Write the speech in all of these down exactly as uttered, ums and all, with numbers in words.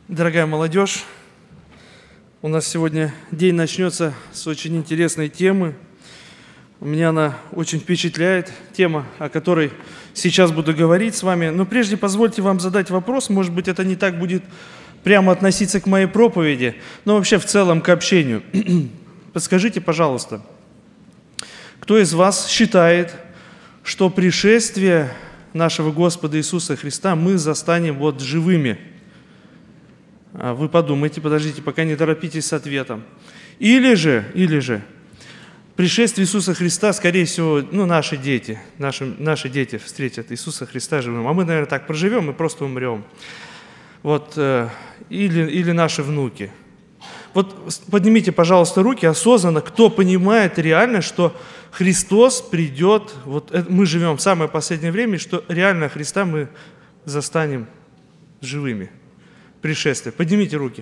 Дорогая молодежь, у нас сегодня день начнется с очень интересной темы. Меня она очень впечатляет, тема, о которой сейчас буду говорить с вами. Но прежде позвольте вам задать вопрос, может быть, это не так будет прямо относиться к моей проповеди, но вообще в целом к общению. Подскажите, пожалуйста, кто из вас считает, что пришествие нашего Господа Иисуса Христа мы застанем вот живыми? Вы подумайте, подождите, пока не торопитесь с ответом. Или же, или же, пришествие Иисуса Христа, скорее всего, ну, наши дети, наши, наши дети встретят Иисуса Христа живым. А мы, наверное, так проживем и просто умрем. Вот, э, или, или наши внуки. Вот поднимите, пожалуйста, руки осознанно, кто понимает реально, что Христос придет, вот это, мы живем в самое последнее время, что реально Христа мы застанем живыми. Пришествие. Поднимите руки.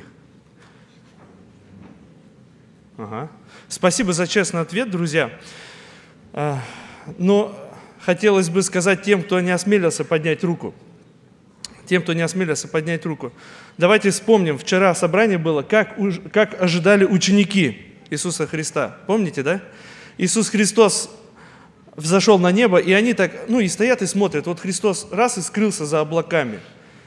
Ага. Спасибо за честный ответ, друзья. Но хотелось бы сказать тем, кто не осмелился поднять руку. Тем, кто не осмелился поднять руку. Давайте вспомним, вчера собрание было, как, как ожидали ученики Иисуса Христа. Помните, да? Иисус Христос взошел на небо, и они так, ну и стоят и смотрят. Вот Христос раз и скрылся за облаками.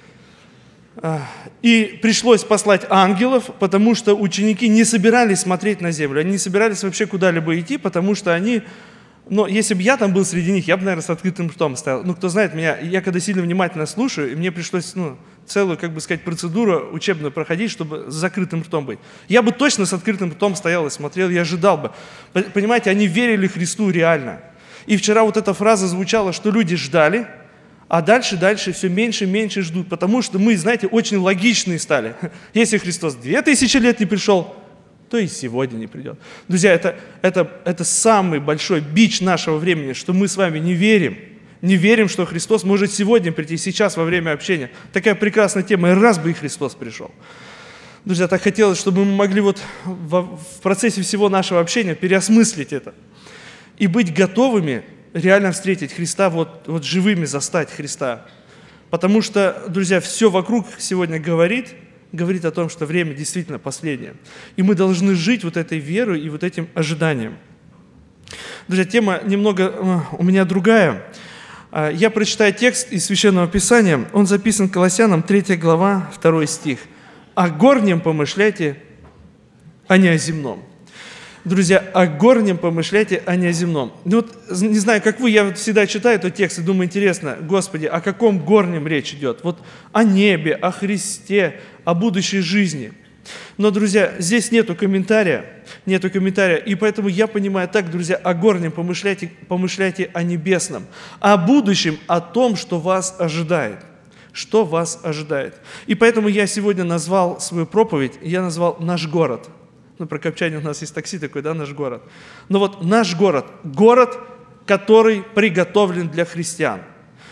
И пришлось послать ангелов, потому что ученики не собирались смотреть на землю, они не собирались вообще куда-либо идти, потому что они, но если бы я там был среди них, я бы, наверное, с открытым ртом стоял. Ну, кто знает меня, я когда сильно внимательно слушаю, и мне пришлось, ну, целую, как бы сказать, процедуру учебную проходить, чтобы с закрытым ртом быть. Я бы точно с открытым ртом стоял и смотрел, я ожидал бы. Понимаете, они верили Христу реально. И вчера вот эта фраза звучала, что люди ждали, а дальше, дальше все меньше и меньше ждут, потому что мы, знаете, очень логичные стали. Если Христос две тысячи лет не пришел, то и сегодня не придет. Друзья, это, это, это самый большой бич нашего времени, что мы с вами не верим. Не верим, что Христос может сегодня прийти, сейчас во время общения. Такая прекрасная тема, и раз бы и Христос пришел. Друзья, так хотелось, чтобы мы могли вот в, в процессе всего нашего общения переосмыслить это и быть готовыми реально встретить Христа, вот, вот живыми застать Христа. Потому что, друзья, все вокруг сегодня говорит, говорит о том, что время действительно последнее. И мы должны жить вот этой верой и вот этим ожиданием. Друзья, тема немного у меня другая. Я прочитаю текст из Священного Писания. Он записан Колоссянам, третья глава, второй стих. «О горнем помышляйте, а не о земном». Друзья, о горнем помышляйте, а не о земном. Ну вот, не знаю, как вы, я всегда читаю этот текст и думаю, интересно, Господи, о каком горнем речь идет? Вот о небе, о Христе, о будущей жизни. Но, друзья, здесь нету комментария, нету комментария, и поэтому я понимаю так, друзья, о горнем помышляйте, помышляйте о небесном, о будущем, о том, что вас ожидает. Что вас ожидает. И поэтому я сегодня назвал свою проповедь, я назвал «Наш город». Ну, про Копчане у нас есть такси такой, да, наш город. Но вот наш город, город, который приготовлен для христиан.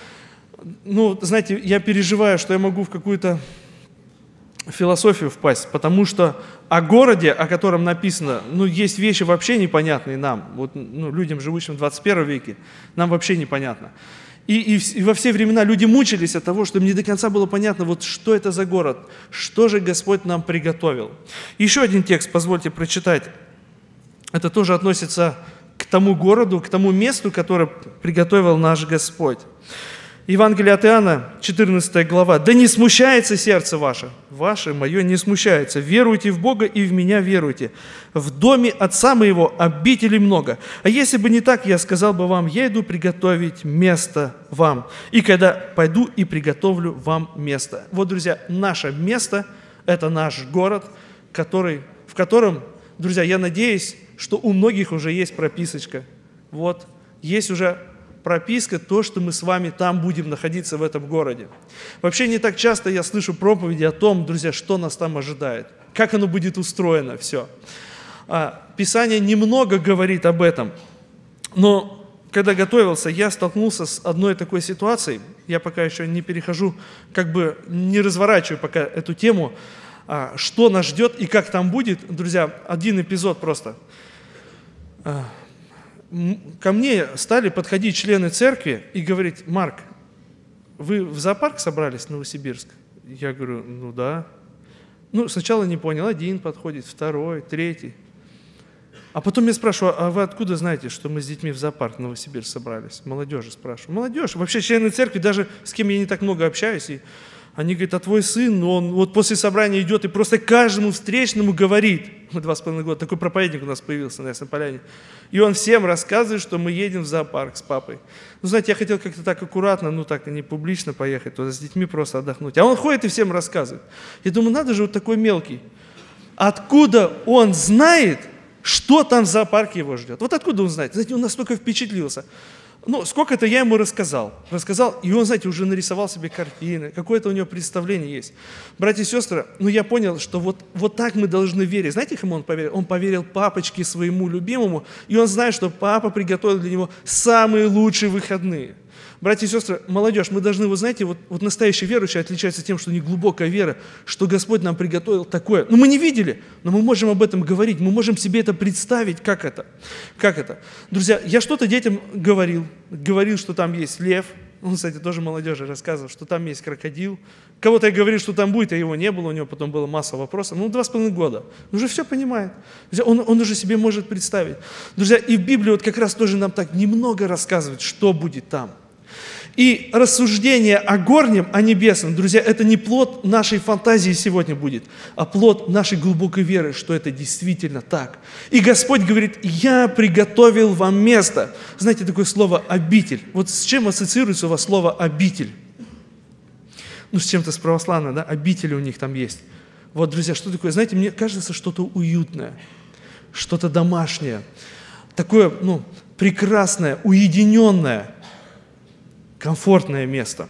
Ну, знаете, я переживаю, что я могу в какую-то философию впасть, потому что о городе, о котором написано, ну, есть вещи вообще непонятные нам, вот, ну, людям, живущим в двадцать первом веке, нам вообще непонятно. И, и, и во все времена люди мучились от того, что им не до конца было понятно, вот что это за город, что же Господь нам приготовил. Еще один текст, позвольте прочитать. Это тоже относится к тому городу, к тому месту, которое приготовил наш Господь. Евангелие от Иоанна, четырнадцатая глава. «Да не смущается сердце ваше». Ваше, мое не смущается. «Веруйте в Бога и в меня веруйте. В доме Отца моего обителей много. А если бы не так, я сказал бы вам, я иду приготовить место вам. И когда пойду и приготовлю вам место». Вот, друзья, наше место – это наш город, который, в котором, друзья, я надеюсь, что у многих уже есть прописочка. Вот, есть уже прописка, то, что мы с вами там будем находиться в этом городе. Вообще не так часто я слышу проповеди о том, друзья, что нас там ожидает, как оно будет устроено, все. Писание немного говорит об этом, но когда готовился, я столкнулся с одной такой ситуацией, я пока еще не перехожу, как бы не разворачиваю пока эту тему, что нас ждет и как там будет. Друзья, один эпизод просто. Ко мне стали подходить члены церкви и говорить: Марк, вы в зоопарк собрались в Новосибирск? Я говорю, ну да. Ну, сначала не понял, один подходит, второй, третий. А потом я спрашиваю, а вы откуда знаете, что мы с детьми в зоопарк в Новосибирск собрались? Молодежи спрашиваю. Молодежь, вообще члены церкви, даже с кем я не так много общаюсь, и они говорят, а твой сын, он вот после собрания идет и просто каждому встречному говорит. Мы два с половиной года, такой проповедник у нас появился на Ясной Поляне. И он всем рассказывает, что мы едем в зоопарк с папой. Ну, знаете, я хотел как-то так аккуратно, ну так не публично поехать, туда с детьми просто отдохнуть. А он ходит и всем рассказывает. Я думаю, надо же, вот такой мелкий. Откуда он знает, что там в зоопарке его ждет? Вот откуда он знает? Знаете, он настолько впечатлился. Ну, сколько-то я ему рассказал. Рассказал, и он, знаете, уже нарисовал себе картины. Какое-то у него представление есть. Братья и сестры, ну я понял, что вот, вот так мы должны верить. Знаете, кому он поверил? Он поверил папочке своему любимому, и он знает, что папа приготовил для него самые лучшие выходные. Братья и сестры, молодежь, мы должны, вы знаете, вот, вот настоящий верующий отличается тем, что не глубокая вера, что Господь нам приготовил такое. Ну, мы не видели, но мы можем об этом говорить, мы можем себе это представить, как это. Как это? Друзья, я что-то детям говорил, говорил, что там есть лев, он, кстати, тоже молодежи рассказывал, что там есть крокодил. Кого-то я говорил, что там будет, а его не было, у него потом была масса вопросов. Ну, два с половиной года. Он уже все понимает. Друзья, он, он уже себе может представить. Друзья, и в Библии вот как раз тоже нам так немного рассказывает, что будет там. И рассуждение о горнем, о небесном, друзья, это не плод нашей фантазии сегодня будет, а плод нашей глубокой веры, что это действительно так. И Господь говорит, я приготовил вам место. Знаете, такое слово «обитель». Вот с чем ассоциируется у вас слово «обитель»? Ну, с чем-то с православным, да? Обители у них там есть. Вот, друзья, что такое? Знаете, мне кажется, что-то уютное, что-то домашнее, такое, ну, прекрасное, уединенное, комфортное место.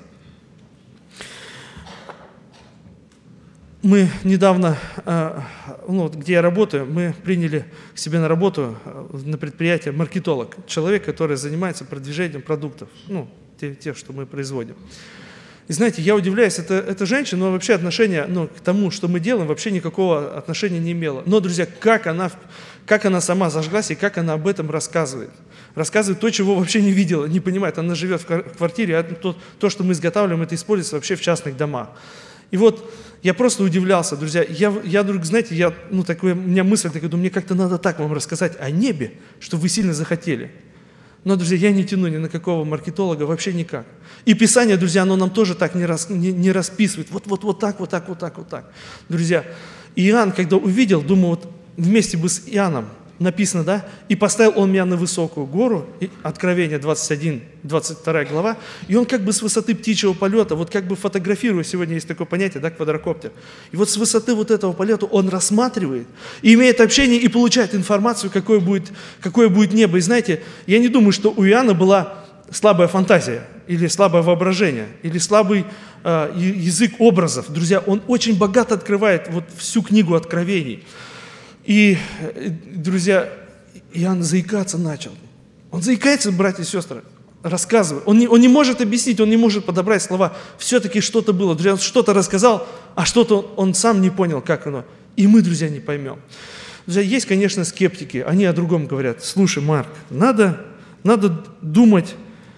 Мы недавно, ну, где я работаю, мы приняли к себе на работу на предприятие маркетолог, человек, который занимается продвижением продуктов, ну, тех, тех, что мы производим. И знаете, я удивляюсь, это, это женщина, но вообще отношение, ну, к тому, что мы делаем, вообще никакого отношения не имела. Но, друзья, как она, как она сама зажглась и как она об этом рассказывает. Рассказывает то, чего вообще не видела, не понимает. Она живет в квартире, а то, то, что мы изготавливаем, это используется вообще в частных домах. И вот я просто удивлялся, друзья. Я, я вдруг, знаете, я, ну, такое, у меня мысль такая, думаю, мне как-то надо так вам рассказать о небе, что вы сильно захотели. Но, друзья, я не тяну ни на какого маркетолога, вообще никак. И Писание, друзья, оно нам тоже так не, рас, не, не расписывает. Вот, вот, вот так, вот так, вот так, вот так. Друзья, Иоанн, когда увидел, думаю, вот вместе бы с Иоанном, написано, да, и поставил он меня на высокую гору, Откровение двадцать один, двадцать вторая глава, и он как бы с высоты птичьего полета, вот как бы фотографируя, сегодня есть такое понятие, да, квадрокоптер, и вот с высоты вот этого полета он рассматривает, и имеет общение, и получает информацию, какое будет, какое будет небо. И знаете, я не думаю, что у Иоанна была слабая фантазия, или слабое воображение, или слабый э, язык образов. Друзья, он очень богато открывает вот всю книгу Откровений. И, друзья, Иоанн заикаться начал. Он заикается, братья и сестры, рассказывает. Он не, он не может объяснить, он не может подобрать слова. Все-таки что-то было. Друзья, он что-то рассказал, а что-то он, он сам не понял, как оно. И мы, друзья, не поймем. Друзья, есть, конечно, скептики. Они о другом говорят. Слушай, Марк, надо, надо думать,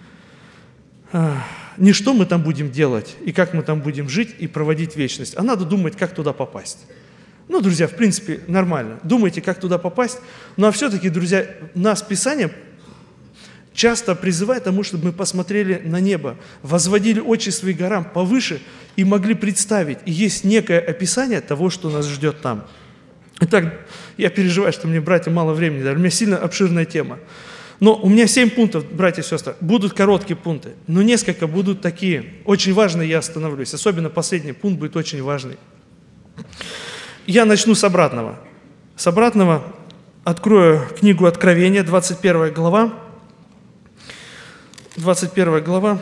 а, не что мы там будем делать, и как мы там будем жить и проводить вечность, а надо думать, как туда попасть. Ну, друзья, в принципе, нормально. Думайте, как туда попасть. Ну, а все-таки, друзья, нас Писание часто призывает к тому, чтобы мы посмотрели на небо, возводили очи свои горам повыше и могли представить. И есть некое описание того, что нас ждет там. Итак, я переживаю, что мне, братья, мало времени дали. У меня сильно обширная тема. Но у меня семь пунктов, братья и сестры. Будут короткие пункты, но несколько будут такие. Очень важные, я остановлюсь. Особенно последний пункт будет очень важный. Я начну с обратного. С обратного открою книгу Откровения, двадцать первая глава. двадцать первая глава.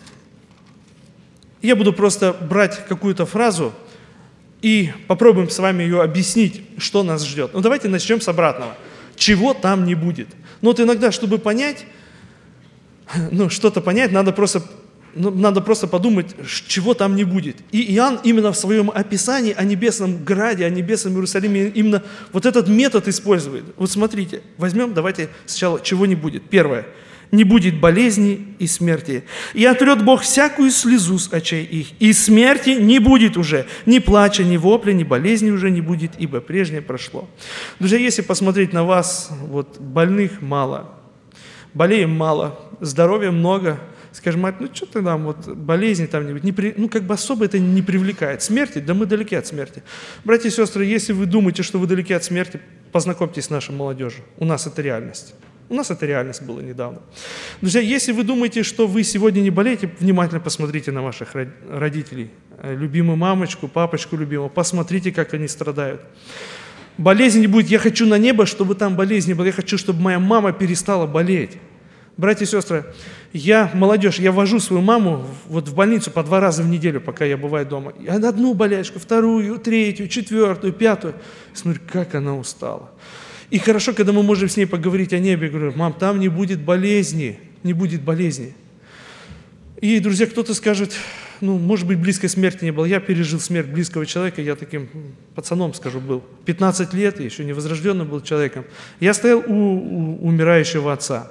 Я буду просто брать какую-то фразу и попробуем с вами ее объяснить, что нас ждет. Ну, давайте начнем с обратного. Чего там не будет. Ну, вот иногда, чтобы понять, ну, что-то понять, надо просто... Ну, надо просто подумать, чего там не будет. И Иоанн именно в своем описании о небесном граде, о небесном Иерусалиме, именно вот этот метод использует. Вот смотрите, возьмем, давайте сначала, чего не будет. Первое. не будет болезни и смерти. И отрет Бог всякую слезу с очей их, и смерти не будет уже, ни плача, ни вопля, ни болезни уже не будет, ибо прежнее прошло». Друзья, если посмотреть на вас, вот больных мало, болеем мало, здоровья много, скажем, мать, ну что ты там, вот болезни там не будет, не при, ну как бы особо это не привлекает. Смерти, да мы далеки от смерти. Братья и сестры, если вы думаете, что вы далеки от смерти, познакомьтесь с нашей молодежью. У нас это реальность. У нас это реальность была недавно. Друзья, если вы думаете, что вы сегодня не болеете, внимательно посмотрите на ваших родителей, любимую мамочку, папочку любимого, посмотрите, как они страдают. Болезни не будет. Я хочу на небо, чтобы там болезни не было. Я хочу, чтобы моя мама перестала болеть. Братья и сестры, я, молодежь, я вожу свою маму вот в больницу по два раза в неделю, пока я бываю дома. Я одну болячку, вторую, третью, четвертую, пятую. Смотрю, как она устала. И хорошо, когда мы можем с ней поговорить о небе. Я говорю: мам, там не будет болезни, не будет болезни. И, друзья, кто-то скажет, ну, может быть, близкой смерти не было. Я пережил смерть близкого человека, я таким пацаном, скажу, был. пятнадцать лет, еще не возрожденным был человеком. Я стоял у, у умирающего отца.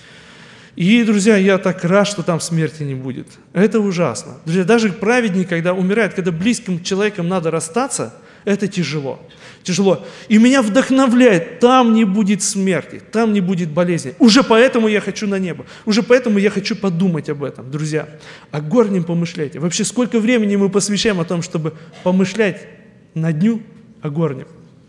И, друзья, я так рад, что там смерти не будет. Это ужасно. Друзья, даже праведник, когда умирает, когда близким человеком надо расстаться, это тяжело. Тяжело. И меня вдохновляет, там не будет смерти, там не будет болезни. Уже поэтому я хочу на небо. Уже поэтому я хочу подумать об этом, друзья. О горнем помышляйте. Вообще, сколько времени мы посвящаем о том, чтобы помышлять на дню о горнем.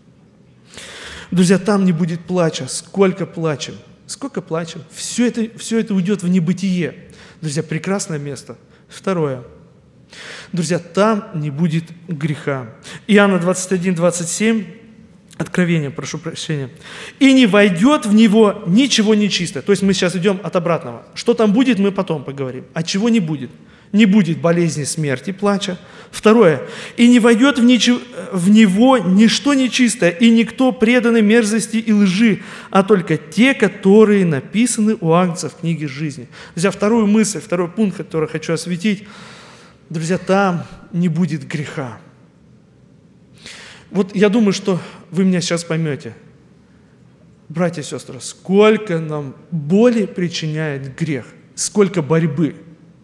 Друзья, там не будет плача. Сколько плачем. Сколько плачем. Все это, все это уйдет в небытие. Друзья, прекрасное место. Второе. Друзья, там не будет греха. Иоанна двадцать один, двадцать семь, Откровение, прошу прощения. «И не войдет в него ничего нечистое». То есть мы сейчас идем от обратного. Что там будет, мы потом поговорим. А чего не будет? Не будет болезни, смерти, плача. Второе. «И не войдет в, ничего, в него ничто нечистое, и никто преданный мерзости и лжи, а только те, которые написаны у Агнца в книге жизни». Друзья, вторую мысль, второй пункт, который хочу осветить. Друзья, там не будет греха. Вот я думаю, что вы меня сейчас поймете. Братья и сестры, сколько нам боли причиняет грех, сколько борьбы.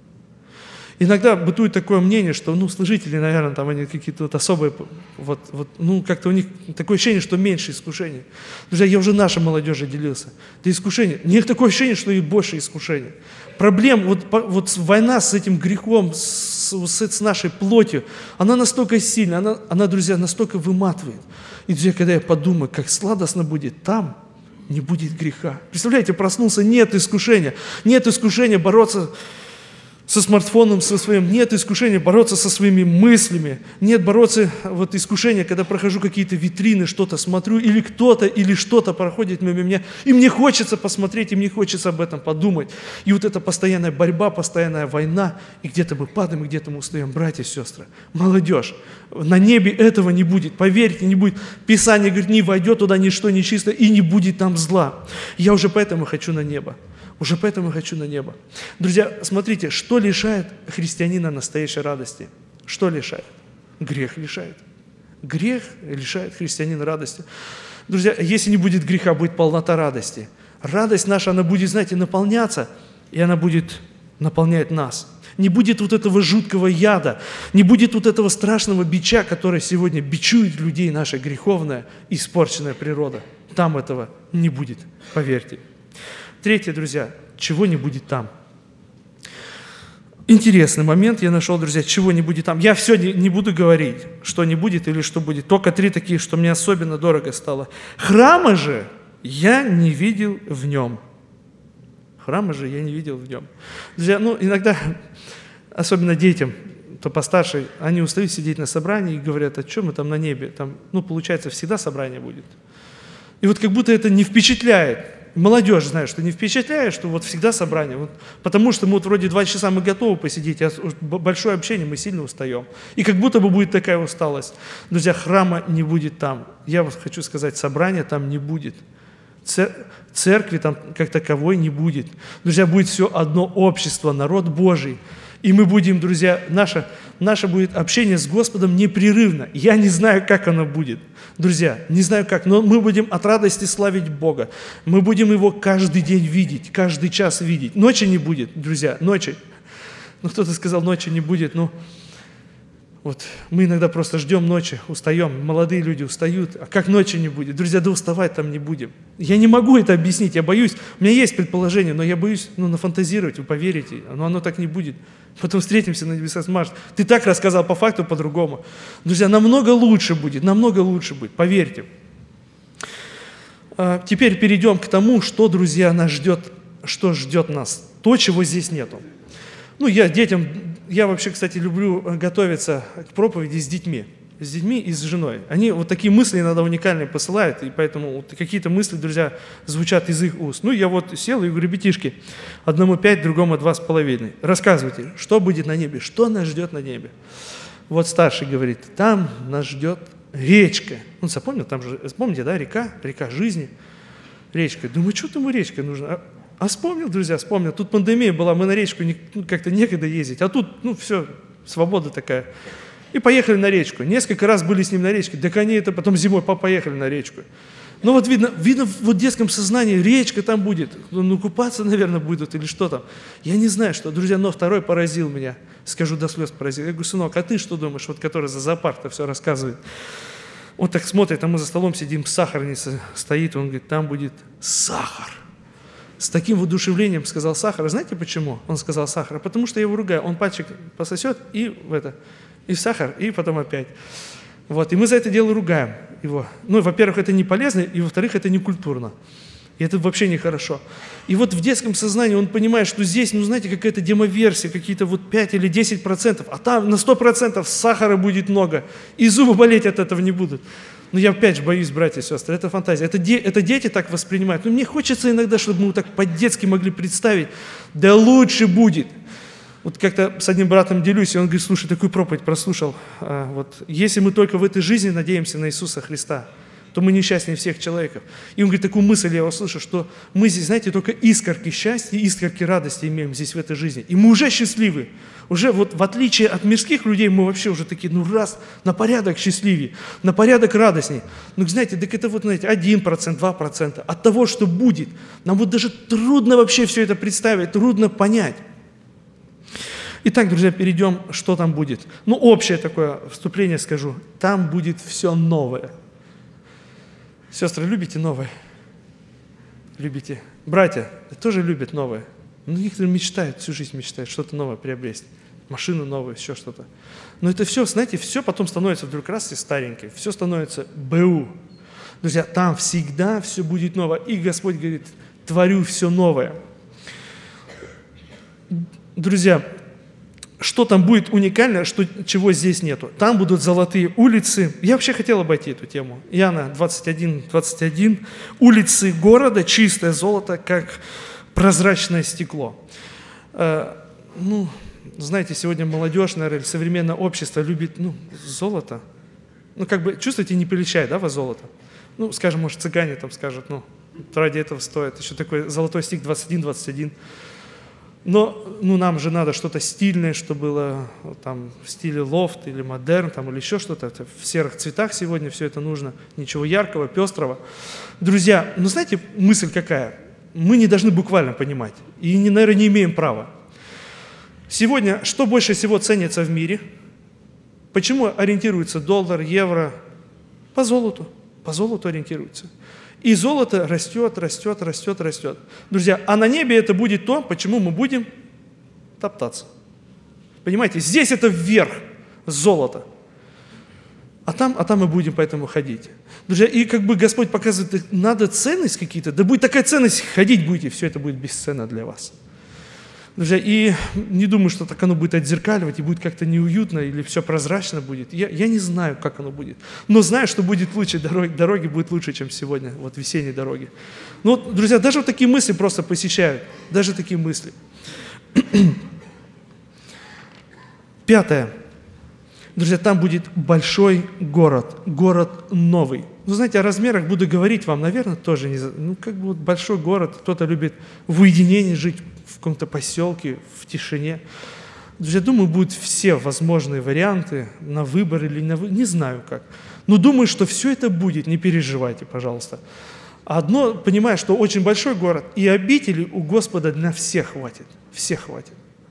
Иногда бытует такое мнение, что, ну, служители, наверное, там они какие-то вот особые, вот, вот, ну, как-то у них такое ощущение, что меньше искушений. Друзья, я уже нашей молодежи делился. Это искушение. У них такое ощущение, что и больше искушений. Проблем, вот, вот война с этим грехом, с, с, с нашей плотью, она настолько сильна, она, она, друзья, настолько выматывает. И, друзья, когда я подумаю, как сладостно будет там, не будет греха. Представляете, проснулся, нет искушения, нет искушения бороться со смартфоном, со своим, нет искушения бороться со своими мыслями, нет бороться, вот искушения, когда прохожу какие-то витрины, что-то смотрю, или кто-то, или что-то проходит мимо меня, и мне хочется посмотреть, и мне хочется об этом подумать. И вот эта постоянная борьба, постоянная война, и где-то мы падаем, и где-то мы устаем. Братья и сестры, молодежь, на небе этого не будет, поверьте, не будет. Писание говорит, не войдет туда ничто нечисто, и не будет там зла. Я уже поэтому хочу на небо. Уже поэтому хочу на небо. Друзья, смотрите, что лишает христианина настоящей радости? Что лишает? Грех лишает. Грех лишает христианина радости. Друзья, если не будет греха, будет полнота радости. Радость наша, она будет, знаете, наполняться, и она будет наполнять нас. Не будет вот этого жуткого яда, не будет вот этого страшного бича, который сегодня бичует людей, наша греховная, испорченная природа. Там этого не будет, поверьте. Третье, друзья, чего не будет там. Интересный момент я нашел, друзья, чего не будет там. Я все не, не буду говорить, что не будет или что будет. Только три такие, что мне особенно дорого стало. Храма же я не видел в нем. Храма же я не видел в нем. Друзья, ну иногда, особенно детям, то постарше, они устают сидеть на собрании и говорят, а что мы там на небе? Там, ну, получается, всегда собрание будет. И вот как будто это не впечатляет. Молодежь знает, что не впечатляет, что вот всегда собрание. Вот, потому что мы вот вроде два часа мы готовы посидеть, а большое общение мы сильно устаем. И как будто бы будет такая усталость. Друзья, храма не будет там. Я вот хочу сказать, собрания там не будет. Церкви там как таковой не будет. Друзья, будет все одно общество, народ Божий. И мы будем, друзья, наше, наше будет общение с Господом непрерывно. Я не знаю, как оно будет. Друзья, не знаю как, но мы будем от радости славить Бога. Мы будем Его каждый день видеть, каждый час видеть. Ночи не будет, друзья, ночи. Ну, кто-то сказал, ночи не будет, ну... Вот мы иногда просто ждем ночи, устаем, молодые люди устают, а как ночи не будет? Друзья, да уставать там не будем. Я не могу это объяснить, я боюсь, у меня есть предположение, но я боюсь ну, нафантазировать, вы поверите, но оно так не будет. Потом встретимся на небесах, скажешь, ты так рассказал по факту, по-другому. Друзья, намного лучше будет, намного лучше будет, поверьте. А теперь перейдем к тому, что, друзья, нас ждет, что ждет нас, то, чего здесь нету. Ну, я детям, я вообще, кстати, люблю готовиться к проповеди с детьми, с детьми и с женой. Они вот такие мысли иногда уникальные посылают, и поэтому вот какие-то мысли, друзья, звучат из их уст. Ну, я вот сел и говорю, ребятишки, одному пять, другому два с половиной. Рассказывайте, что будет на небе, что нас ждет на небе. Вот старший говорит, там нас ждет речка. Он запомнил, там же, помните, да, река, река жизни, речка. Думаю, что тому речка нужна? А вспомнил, друзья, вспомнил. Тут пандемия была, мы на речку не, ну, как-то некогда ездить. А тут, ну, все, свобода такая. И поехали на речку. Несколько раз были с ним на речке. Так они это потом зимой поехали на речку. Ну, вот видно, видно в детском сознании, речка там будет. Ну, купаться, наверное, будут или что там. Я не знаю, что. Друзья, но второй поразил меня. Скажу, до слез поразил. Я говорю, сынок, а ты что думаешь, вот который за зоопарк-то все рассказывает? Он так смотрит, а мы за столом сидим, сахарница стоит, он говорит, там будет сахар. С таким воодушевлением сказал сахар. Знаете почему он сказал сахар? Потому что я его ругаю. Он пальчик пососет и в это, и в сахар, и потом опять. Вот. И мы за это дело ругаем его. Ну, во-первых, это не полезно, и во-вторых, это не культурно. И это вообще нехорошо. И вот в детском сознании он понимает, что здесь, ну, знаете, какая-то демоверсия, какие-то вот пять или десять процентов, а там на сто процентов сахара будет много, и зубы болеть от этого не будут. Ну, я опять же боюсь, братья и сестры, это фантазия. Это, де, это дети так воспринимают. Но мне хочется иногда, чтобы мы так по-детски могли представить, да лучше будет. Вот как-то с одним братом делюсь, и он говорит, слушай, такую проповедь прослушал. А, вот, если мы только в этой жизни надеемся на Иисуса Христа, то мы несчастнее всех человеков. И он говорит, такую мысль я услышал, что мы здесь, знаете, только искорки счастья, искорки радости имеем здесь в этой жизни. И мы уже счастливы. Уже вот в отличие от мирских людей, мы вообще уже такие, ну раз, на порядок счастливее, на порядок радостней. Ну, знаете, так это вот, знаете, один процент, два процента от того, что будет. Нам вот даже трудно вообще все это представить, трудно понять. Итак, друзья, перейдем, что там будет. Ну, общее такое вступление скажу. Там будет все новое. Сестры, любите новое? Любите? Братья тоже любят новое. Ну, некоторые мечтают, всю жизнь мечтают что-то новое приобрести. Машину новую, еще что-то. Но это все, знаете, все потом становится вдруг раз и старенькое. Все становится БУ. Друзья, там всегда все будет новое. И Господь говорит, творю все новое. Друзья, что там будет уникальное, что, чего здесь нету? Там будут золотые улицы. Я вообще хотел обойти эту тему. Иоанна двадцать один, двадцать один. Улицы города, чистое золото, как прозрачное стекло. Э, ну, знаете, сегодня молодежь, наверное, современное общество любит, ну, золото. Ну, как бы, чувствуете, не приличает, да, во золото? Ну, скажем, может, цыгане там скажут, ну, ради этого стоит. Еще такой золотой стих двадцать один, двадцать один. Но ну, нам же надо что-то стильное, что было там, в стиле лофт или модерн, там, или еще что-то. В серых цветах сегодня все это нужно. Ничего яркого, пестрого. Друзья, ну знаете, мысль какая? Мы не должны буквально понимать. И, наверное, не имеем права. Сегодня что больше всего ценится в мире? Почему ориентируется доллар, евро? По золоту. По золоту ориентируется. И золото растет, растет, растет, растет. Друзья, а на небе это будет то, почему мы будем топтаться. Понимаете, здесь это вверх, золото. А там, а там мы будем поэтому ходить. Друзья, и как бы Господь показывает, надо ценность какие-то, да будет такая ценность, ходить будете, все это будет бесценно для вас. Друзья, и не думаю, что так оно будет отзеркаливать, и будет как-то неуютно, или все прозрачно будет. Я, я не знаю, как оно будет. Но знаю, что будет лучше, дороги, дороги будут лучше, чем сегодня, вот весенние дороги. Ну, вот, друзья, даже вот такие мысли просто посещают. Даже такие мысли. Пятое. Друзья, там будет большой город, город новый. Ну, знаете, о размерах буду говорить вам, наверное, тоже не... Ну, как бы вот большой город, кто-то любит в уединении жить, в каком-то поселке, в тишине. Друзья, думаю, будут все возможные варианты на выбор или на выбор, не знаю как. Но думаю, что все это будет, не переживайте, пожалуйста. Одно, понимаю, что очень большой город, и обителей у Господа на всех хватит, всех хватит.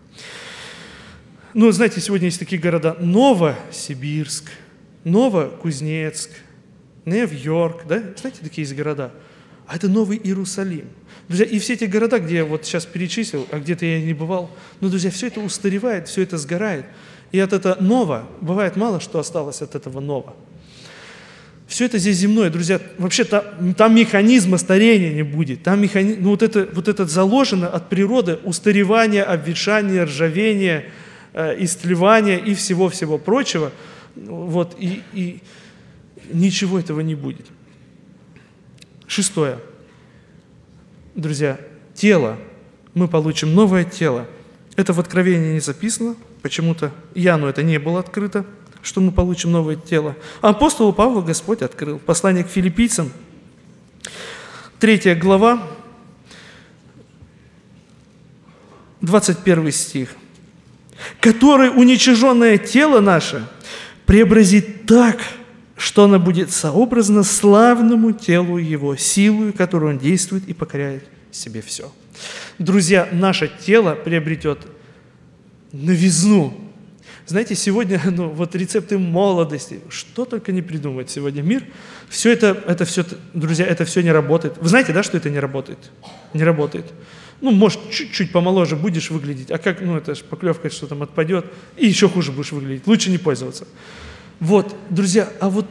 Ну, знаете, сегодня есть такие города: Новосибирск, Новокузнецк, Нью-Йорк, да? Знаете, такие есть города. А это Новый Иерусалим. Друзья, и все эти города, где я вот сейчас перечислил, а где-то я не бывал, но, друзья, все это устаревает, все это сгорает. И от этого нового, бывает мало что осталось от этого нового. Все это здесь земное, друзья. Вообще там, там механизма старения не будет. Там механизм, ну, вот, это, вот это заложено от природы устаревание, обветшание, ржавение, э, истлевание и всего-всего прочего. Вот, и, и ничего этого не будет. Шестое. Друзья, тело. Мы получим новое тело. Это в Откровении не записано. Почему-то Иоанну это не было открыто, что мы получим новое тело. А апостолу Павлу Господь открыл. Послание к филиппийцам, третья глава, двадцать первый стих. «Который уничиженное тело наше преобразит так, что оно будет сообразно славному телу Его, силою, которую Он действует и покоряет себе все». Друзья, наше тело приобретет новизну. Знаете, сегодня ну, вот рецепты молодости, что только не придумает сегодня мир, все это, это все, друзья, это все не работает. Вы знаете, да, что это не работает? Не работает. Ну, может, чуть-чуть помоложе будешь выглядеть, а как, ну, это же поклевка, что там отпадет, и еще хуже будешь выглядеть. Лучше не пользоваться. Вот, друзья, а вот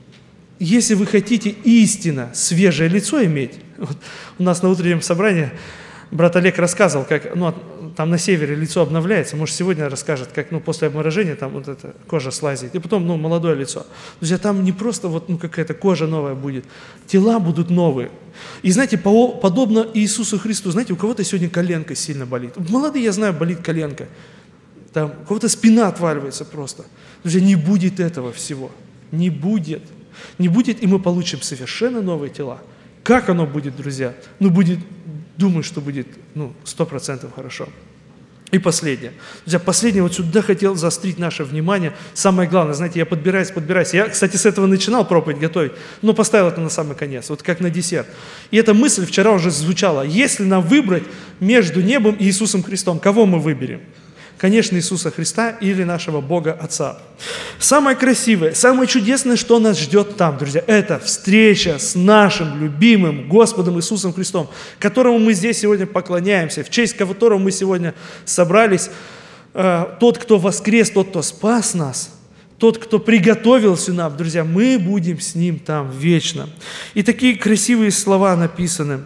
если вы хотите истинно свежее лицо иметь, вот у нас на утреннем собрании брат Олег рассказывал, как ну, там на севере лицо обновляется, может, сегодня расскажет, как ну, после обморожения там вот эта кожа слазит, и потом ну, молодое лицо. Друзья, там не просто вот, ну, какая-то кожа новая будет, тела будут новые. И знаете, по, подобно Иисусу Христу, знаете, у кого-то сегодня коленка сильно болит. Молодые, я знаю, болит коленка. Там у кого-то спина отваливается просто. Друзья, не будет этого всего. Не будет. Не будет, и мы получим совершенно новые тела. Как оно будет, друзья? Ну, будет, думаю, что будет, ну, сто процентов хорошо. И последнее. Друзья, последнее, вот сюда хотел заострить наше внимание. Самое главное, знаете, я подбираюсь, подбираюсь. Я, кстати, с этого начинал проповедь готовить, но поставил это на самый конец, вот как на десерт. И эта мысль вчера уже звучала. Если нам выбрать между небом и Иисусом Христом, кого мы выберем? Конечно, Иисуса Христа или нашего Бога Отца. Самое красивое, самое чудесное, что нас ждет там, друзья, это встреча с нашим любимым Господом Иисусом Христом, которому мы здесь сегодня поклоняемся, в честь которого мы сегодня собрались. Тот, кто воскрес, тот, кто спас нас, тот, кто приготовился нам, друзья, мы будем с Ним там вечно. И такие красивые слова написаны.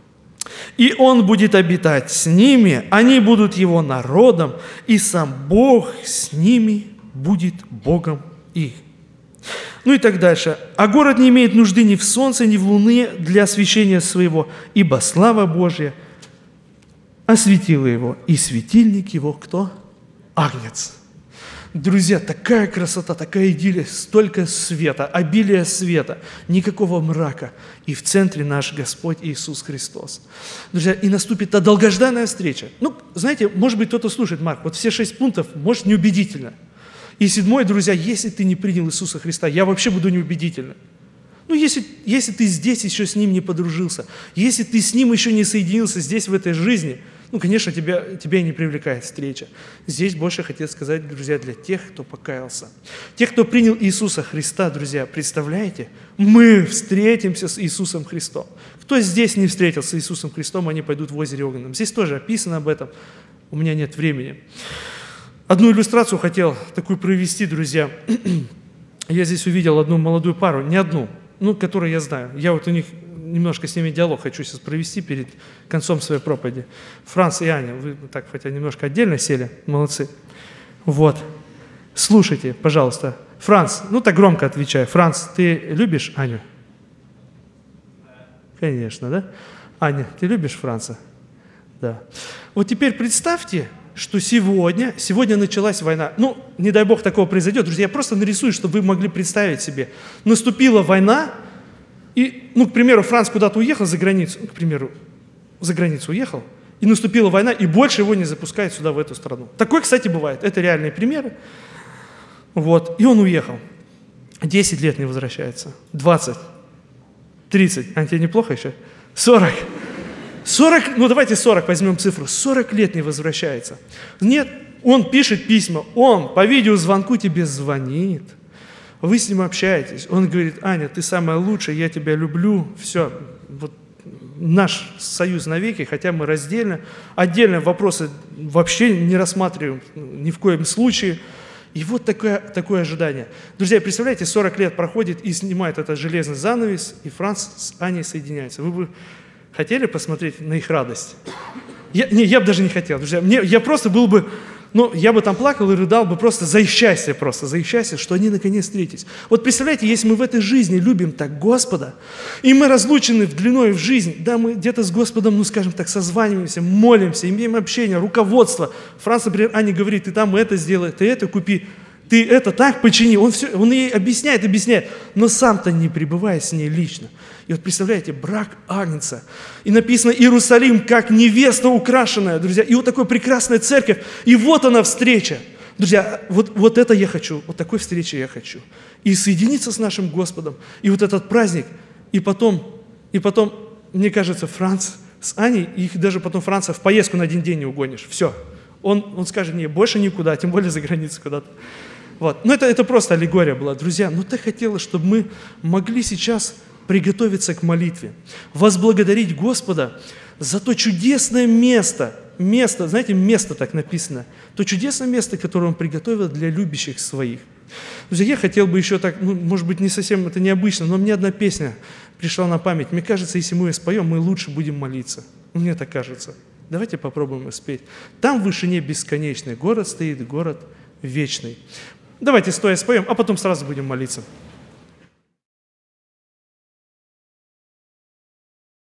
«И Он будет обитать с ними, они будут Его народом, и сам Бог с ними будет Богом их». Ну и так дальше. «А город не имеет нужды ни в солнце, ни в луне для освещения своего, ибо слава Божья осветила его, и светильник его кто? Агнец». Друзья, такая красота, такая идиллия, столько света, обилие света, никакого мрака. И в центре наш Господь Иисус Христос. Друзья, и наступит та долгожданная встреча. Ну, знаете, может быть, кто-то слушает, Марк, вот все шесть пунктов, может, неубедительно. И седьмой, друзья, если ты не принял Иисуса Христа, я вообще буду неубедительно. Ну, если, если ты здесь еще с Ним не подружился, если ты с Ним еще не соединился здесь, в этой жизни, ну, конечно, тебя, тебя и не привлекает встреча. Здесь больше хотел сказать, друзья, для тех, кто покаялся. Тех, кто принял Иисуса Христа, друзья, представляете? Мы встретимся с Иисусом Христом. Кто здесь не встретился с Иисусом Христом, они пойдут в озере огненном. Здесь тоже описано об этом. У меня нет времени. Одну иллюстрацию хотел такую провести, друзья. Я здесь увидел одну молодую пару, не одну, ну, которую я знаю. Я вот у них немножко с ними диалог хочу сейчас провести перед концом своей проповеди. Франц и Аня, вы так хотя немножко отдельно сели, молодцы. Вот. Слушайте, пожалуйста. Франц, ну так громко отвечай. Франц, ты любишь Аню? Конечно, да? Аня, ты любишь Франца? Да. Вот теперь представьте, что сегодня, сегодня началась война. Ну, не дай Бог такого произойдет. Друзья, я просто нарисую, чтобы вы могли представить себе. Наступила война, и, ну, к примеру, Франц куда-то уехал за границу, ну, к примеру, за границу уехал, и наступила война, и больше его не запускают сюда, в эту страну. Такое, кстати, бывает. Это реальные примеры. Вот. И он уехал. десять лет не возвращается. двадцать. тридцать. А тебе неплохо еще? сорок. сорок, ну давайте сорок возьмем цифру. сорок лет не возвращается. Нет, он пишет письма, он по видеозвонку тебе звонит. Вы с ним общаетесь. Он говорит: Аня, ты самая лучшая, я тебя люблю. Все, вот наш союз навеки, хотя мы раздельно. Отдельно вопросы вообще не рассматриваем ни в коем случае. И вот такое, такое ожидание. Друзья, представляете, сорок лет проходит и снимает этот железный занавес, и Франц с Аней соединяются. Вы бы хотели посмотреть на их радость? Я, не, я бы даже не хотел, друзья. Мне, я просто был бы, ну, я бы там плакал и рыдал бы просто за их счастье, просто за их счастье, что они наконец встретились. Вот представляете, если мы в этой жизни любим так Господа, и мы разлучены в длиной в жизнь, да, мы где-то с Господом, ну, скажем так, созваниваемся, молимся, имеем общение, руководство. Франц, например, Ане говорит: ты там это сделай, ты это купи, ты это так почини. Он, все, он ей объясняет, объясняет, но сам-то не пребывая с ней лично. И вот представляете, брак Агнца. И написано: Иерусалим, как невеста украшенная, друзья. И вот такая прекрасная церковь. И вот она встреча. Друзья, вот, вот это я хочу, вот такой встречи я хочу. И соединиться с нашим Господом. И вот этот праздник. И потом, и потом, мне кажется, Франц с Аней, их даже потом Франца в поездку на один день не угонишь. Все. Он, он скажет: не, больше никуда, тем более за границу куда-то. Вот. Но это, это просто аллегория была. Друзья, но так хотелось, чтобы мы могли сейчас приготовиться к молитве, возблагодарить Господа за то чудесное место, место, знаете, место так написано, то чудесное место, которое Он приготовил для любящих своих. Друзья, я хотел бы еще так, ну, может быть, не совсем это необычно, но мне одна песня пришла на память. Мне кажется, если мы ее споем, мы лучше будем молиться. Мне так кажется. Давайте попробуем ее спеть. Там в вышине бесконечный город стоит, город вечный. Давайте стоя споем, а потом сразу будем молиться.